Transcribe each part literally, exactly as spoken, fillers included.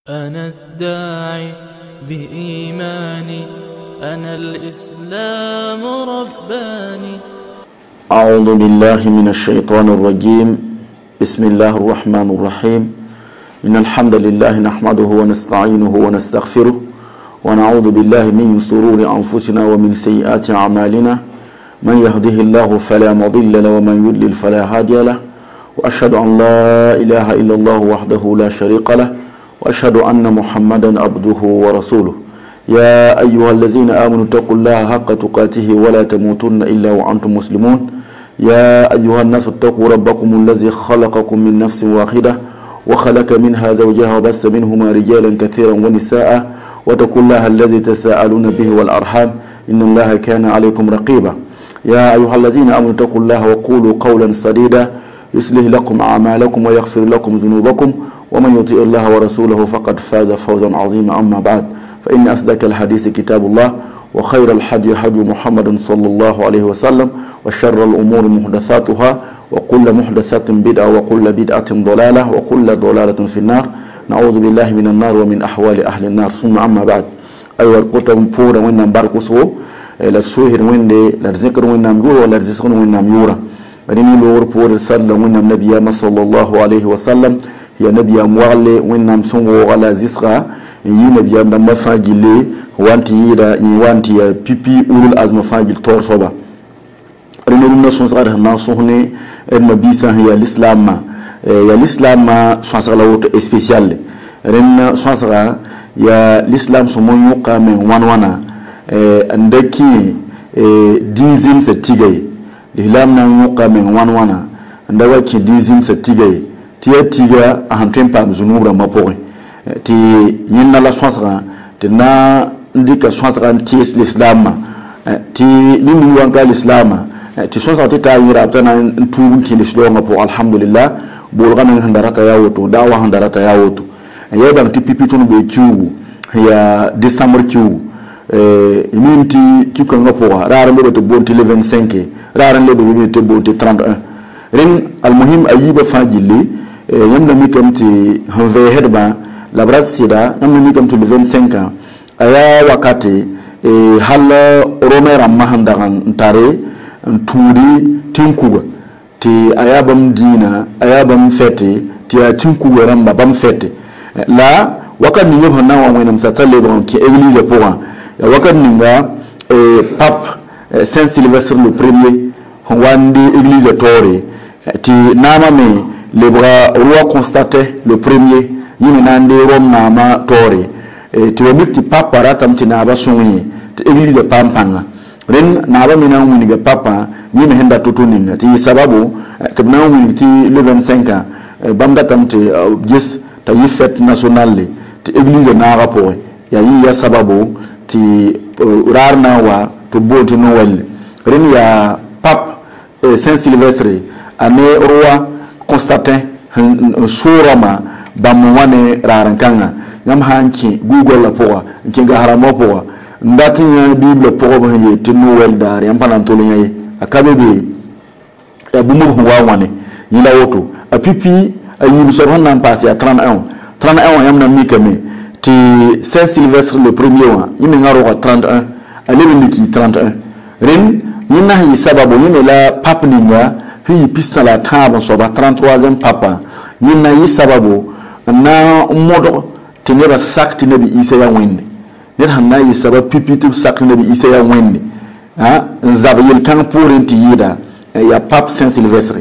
أنا الداعي بإيماني، أنا الإسلام رباني. أعوذ بالله من الشيطان الرجيم. بسم الله الرحمن الرحيم. إن الحمد لله نحمده ونستعينه ونستغفره ونعوذ بالله من شرور أنفسنا ومن سيئات أعمالنا. من يهده الله فلا مضل له ومن يضلل فلا هادي له، وأشهد أن لا إله إلا الله وحده لا شريك له، وأشهد أن محمدا عبده ورسوله. يا أيها الذين آمنوا اتقوا الله حق تقاته ولا تموتن إلا وأنتم مسلمون. يا أيها الناس اتقوا ربكم الذي خلقكم من نفس واحدة وخلق منها زوجها وبث منهما رجالا كثيرا ونساء، واتقوا الله الذي تساءلون به والأرحام إن الله كان عليكم رقيبا. يا أيها الذين آمنوا اتقوا الله وقولوا قولا سديدا يصلح لكم أعمالكم ويغفر لكم ذنوبكم، ومن يطيع الله ورسوله فقد فاز فوزا عظيما. أما بعد، فإن أصدق الحديث كتاب الله، وخير الحديث حديث محمد صلى الله عليه وسلم، وشر الأمور محدثاتها، وكل محدثة بدعة، وكل بدعة ضلالة، وكل ضلالة في النار. نعوذ بالله من النار ومن أحوال أهل النار. ثم أما بعد، أيها الكتب بورا وين نباركوسو لا سوهر وين لا ذكر وين نمجور ولا رزق وين نميورا. رني لور بور صلى وين النبي صلى الله عليه وسلم يا نبي أموالي وين نمسون ولا زسرا yi nabi am dama fagile wanti yida yi wanti ya pipi ulul azma fagil tor soba rene na son sara na sohne en nabi sa ya l'islam ya l'islam so sara woto spécial ren so sara ya l'islam so mon yuqa men wan wana ndaki dizim se tigay l'islam na yuqa men wan wana ndawa ki dizim se tigay tiya tiga a hanten pam zunura mapore ti yinna la swasra ti na ndika swasra ti l'islam ti ni mi wanka l'islam ti swasra ti ta yira tana tubu ki l'islam po alhamdulillah bol ganan handarata ya woto dawa handarata ya woto ya dang ti pipi tunu be kiwu ya décembre kiwu eh minti ki ko ngapo rara le to bonti le vingt-cinq rara le do te bonti trente et un ren al muhim ayiba fajili yamna mi kamti hanve hedba la brat sida namni mi kam to le vingt-cinq ans aya wakati e halla romera mahandaran tare turi tinkuga ti aya bam dina aya bam fete ti a tinkuga ramba bam fete la wakati ni yob na wa wenam satale bon ki église pour ya wakati ninga e pape Saint Sylvestre le premier wandi église tore ti nama me le bras roi constaté le premier yini nande rom nama tore e to mitti papa ratam tina ba sunyi to église pampanga ren na ba mina wuni ga papa yini henda tutuninga ti sababu tabna wuni ti le vingt-cinq ans bamda tamte gis ta yi fête nationale ti église na rapport ya yi ya sababu ti rarna wa to boti no wel ren ya pape Saint Sylvestre ane roi Constantin surama bamwane rarankanga nyam hanki google la poa kinga haramo poa ndati nya bible poa ba ye tinu wel dar yam panantolo nyaye akabebe e bumu huwa wane yila woto apipi ayibu so nan passe à trente et un trente et un yam na mikame ti Saint Sylvestre le premier wa yimi ngaro trente et un alebe liki trente et un ren yina yi sababu yimi la pape ninga hi pista la table soba trente-troisième papa yina yi sababu na modo teneba sakti nabi isa ya wenne net hanna yi sababu pipitu sakti nabi isa ya wenne ha nzaba yel kan pourenti yida ya pape Saint Sylvestre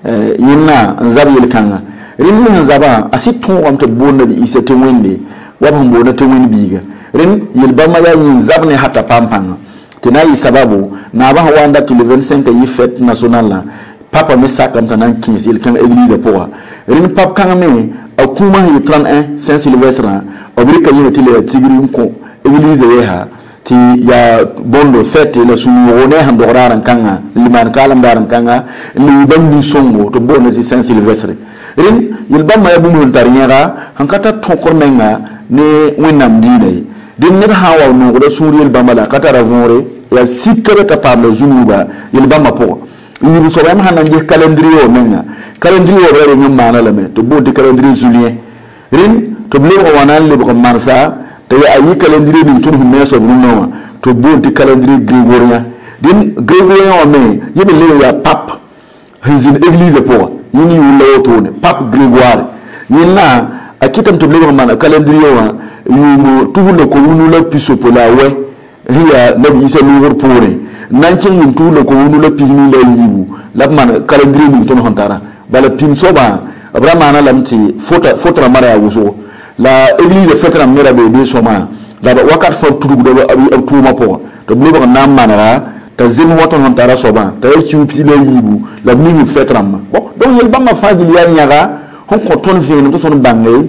yina nzaba yel kan rin ni nzaba asitu am to bon nabi isa te wenne waba mbona te wenne biga rin yel bama ya yin zabne hata pampanga tena yi sababu na ba wanda to le vingt-cinq yi fête nationale papa me sakam tanan quinze il kan église pour rin papa kan me akuma yi trente et un Saint Sylvestre obrika yi tele tigri ko église yeha ti ya bondo fête le sunu wone han doraran kanga liman kalam daran kanga li bambi songo to bondo ti Saint Sylvestre rin yil bamma ya bumu tarnyara hankata tokor menga ne wenam dinay din ne hawa no go suriyel bamala kata ravore ya sikere ta pamle zunuba yil bamma po yiru so bam hanan je calendrier menga calendrier re nyum mana la me to bondi calendrier julien rin to ble ko wanan le ko marsa te ayi calendrier ni tun hunne so bruno to bonti calendrier grégorien din grégorien o me yebe le ya pape hizin église pour yini yulo tone pape grégoire yina akitam to ble ko man calendrier wa yumo tuhulo ko wunu la piso pola we hiya nabi isa lugur pore nan cin yin tuhulo ko wunu la pini la yibu la man calendrier ni ton hontara bala pin soba abrama na lamti fota fota mara ya wuso la église fetra mera be be soma la wakat fo tudu do abi tuma po to ble ko nam manara ta zin woton hontara soba ta ci pi la yibu la ni fetra ma bon donc yel bamba fajil ya nyaga hon ko ton fi no to son bangay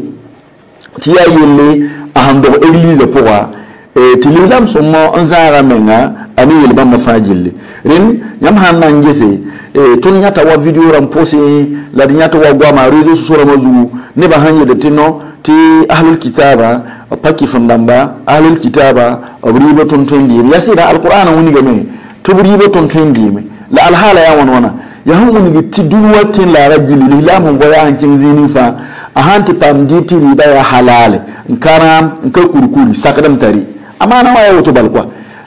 ti ya yelle ahando église pour et ti lilam somo nzara menga ani yel bamba fajil rin nyam hanna ngese e ton nyata wa video ram posé la nyata wa gwa ma réseau sur mazu ne ba hanye de tino ti ahlul kitaba paki fundamba ahlul kitaba abriba ton ton dir yasira alquran woni game to briba ton ton dir la alhala ya won wana ya hunu ni ti dunwa tin la rajili lilam ngo ya hancin zini fa a hanti pam diti riba ya halale nkara nka kurkuri sakadam tari amana wa wato balkwa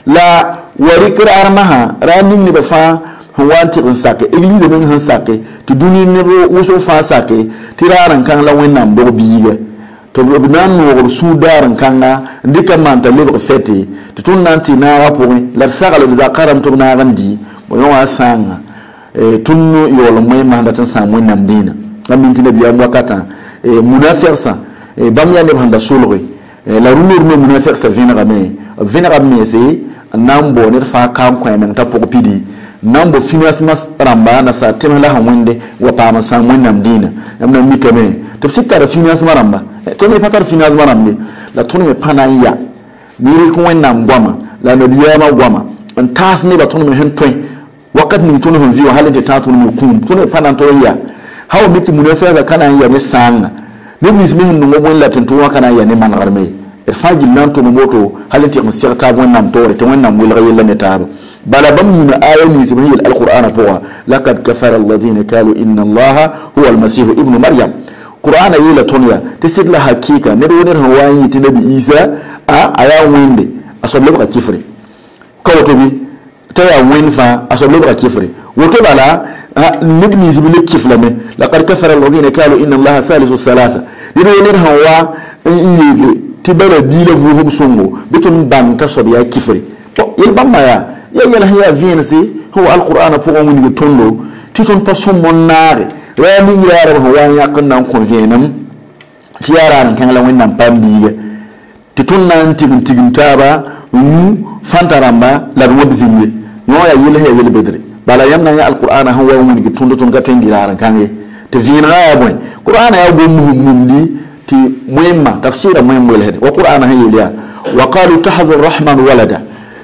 la wari kirar maha ranin ni ba fa wanti in sake église men han sake to duni ne bo wuso fa sake tiraran kan la wannan do biiga to bo nan no su daran kan na ndika man ta le fete to tun nan ti na rapori la sagala da zakaram to na gandi bo yo asanga e tunno yolo moy man da tan sa mo nam dina aminti ne biya mo kata e munafiq sa e bamya ne handa sulri e la rumur no munafiq sa vinra me vinra me se nambo ne fa kam ko men ta poko pidi nambo financement ramba na sa temela hamwende wa pa ma sa mo nam dina namna mikame to sikta da financement ramba to ne patar financement rambe la to ne pana ya ni ko nam gwama la no biya ma gwama an tas ne ba to ne hen twen wakat ni to ne vi wa halin ta to ne kum to ne pana to ya hawo miti munafiq da kana ya ne sanga ne bismihin no mo la tin to kana ya ne man garme e fajil nan to moto halin ti ko sirta bon nam to re to wannan wul gayel ne taro bala bam ni ayani sibhi alquran powa laqad kafara alladhina qalu inna allaha huwa almasih ibn maryam qur'ana yila tonya tisidla hakika ne do ne hawayi ti nabi isa a aya wende asoble ka kifre ko to bi ta ya wenfa asoble ka kifre woto bala nibni sibhi kifla me laqad kafara alladhina qalu inna allaha salisu salasa ne do ne hawa yile tibara dile vuhum songo bitun banka sobiya kifre to yel bamma ya ya yala ya viense ho alquran pour on ni tondo titon pason monare rami yara ho wa yakon nan kon vienam tiara nan kan la wannan pambiga titon nan tigin tigin taba yu fantaramba la wodi zimbe yo ya yele ya yele bedre bala yamna ya alquran ho wa mun ni tondo ton gaten diraran kan ye te vienra ya boy qur'an ya go muhum ni ti muhimma tafsira muhimma le wa qur'an ha yele wa qalu tahdhu arrahman walada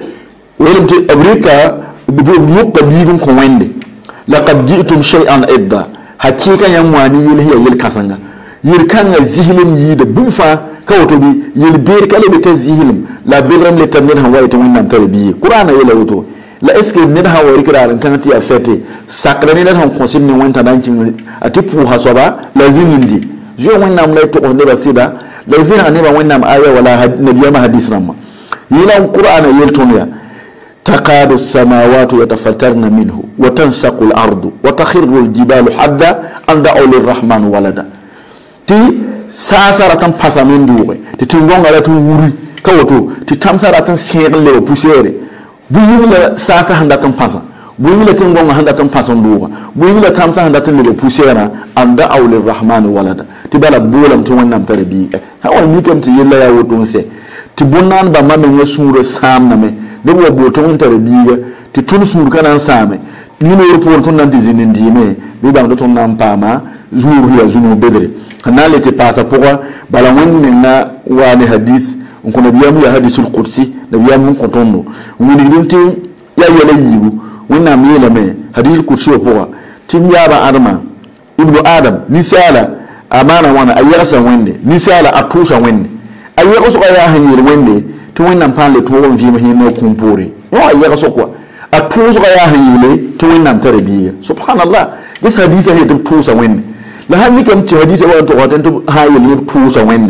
ولم أمريكا بيوقع بيجون كويندي لقد جئتم شيئا إدا حقيقة يمواني يلهي يلكاسنغا يلكان الزهلم يد بوفا كوتبي يلبير كالي بتزهلم لا بيرم لتنين هواي توين نانتري بيه قرآن يلوتو لا اسكي ندها وريكرا كانت يافيتي ساكراني ندهم كونسيم نوين تنانتين أتيبو حسوبا لازم ندي جو وين نام لا يتوقع نبا سيدا لازم نبا وين نام آية ولا نبيا حديث رما يلام قرآن يلتونيا تكاد السماوات يتفطرن منه وتنشق الأرض وتخر الجبال حتى أن دعوا للرحمن ولدا تي ساسرة باسامين دوغي تي تنغونغا لا توري كوتو تي تامسارة سيغل لو بوسيري بويلا ساسا هندا تنباسا بويلا تنغونغا هندا تنباسا دوغا بويلا تامسا هندا تنلو بوسيرا أن دعوا للرحمن ولدا تي بالا بولم تي ونام تربي هاو ميكم تي يلا يا وتونسي تي بونان با مامي نسور سام نامي ne wo boto won tare biga ti tun sur kana same ni no report ton nan dizini ndime bi bam do ton nan pama zuru ya zunu bedre kana le te passa pourquoi bala won na wani hadith on ko nabiyamu ya hadithul qudsi nabiyamu ko tondo woni dinti ya yele yibu wonna mi la me hadithul qudsi pourquoi tim ya ba arma ibnu adam ni sala amana wana ayyasa wende ni sala atusha wende ayyaka so ya hanyir wende to wannan falle to won vima hino kumpure yo ayya so kwa atuzo ya hayile to wannan tarabiya subhanallah this hadith he to tusa wen la hanni kam ti hadith wa to wadan to hayile tusa wen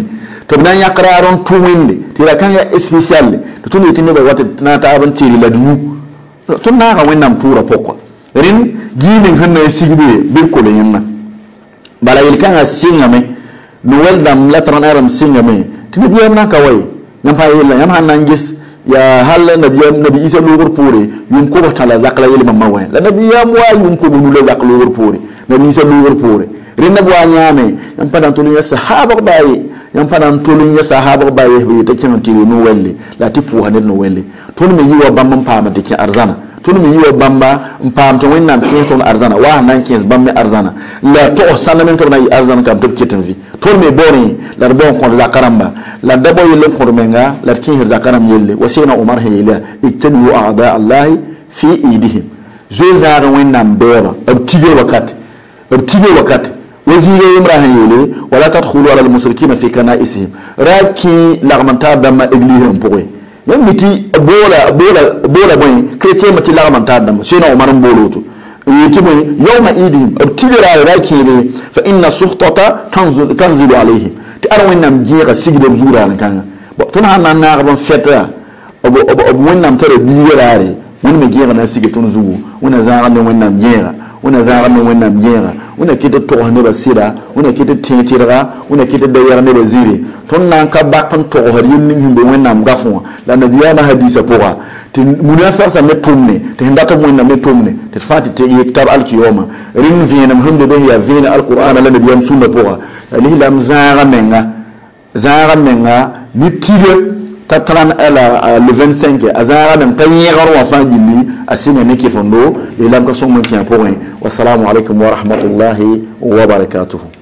to nan ya kararon tuwinde ti la kan ya special to tun yiti ne ba wata na ta aban tiri la du tun na ga wannan tura pokwa rin ginin hanna ya sigbe bir ko le yanna bala il kan singa me noel dam latran aram singa me tin biya na kawai yan fa yilla yan hannan gis ya hal nabi nabi isa logur pore yum ko tala zakla yele mamma wa la nabi ya mo yum ko nu la zakla logur pore nabi isa logur pore rin nabi wa nyame yan padan to ya sahaba baye yan padan to ya sahaba baye be ta kin tiri no welle la tipu hanen no welle to me yiwa bamman pama de kin arzana to me yiwa bamba pam to wennan kin to arzana wa nan kin bamme arzana la to sanamen to na arzana kam to kitin vi to me boni la bon ko zakaramba la dabo yele ko menga la kin zakaram yelle wasina umar hayla iktanu a'da allah fi idihim zezar wennan bera abtige wakati abtige wakati وزير إمرأة يلي ولا تدخلوا على المشركين في كنائسهم راكي لغمنتا دم إغليهم بوي يمتي بولا بولا بولا بوي كريتيا متي لغمنتا دم سينا عمر بولوتو يتي بوي يوم إيدهم ابتدرا راكي لي فإن السخطة تنزل تنزل عليهم تأرى وين نم جيغا سيجد بزورا لكان تنها ناغبا فترة أبو أبو أبو وين نم ترى بيغراري وين مجيغا نسيجد تنزو وين زاغا وين نم جيغا una zara no wena mjera una kiti to ne basira una kiti tintirga una kiti da yar ne bazire ton nan ka bakon to har yin nin himbe wena mgafo la nabiya na hadisa poa tin munafiq sa metumne te ndata mo na metumne te fati te yektar alkiyoma rin vina mhumbe be ya vina alquran la nabiya sunna poa ali lam zara menga zara menga nitiga tatran ala le vingt-cinq azara même tanyero wa fajili asina ne kifondo le lam ka son mon tien pour wassalamu alaikum wa rahmatullahi wa barakatuh.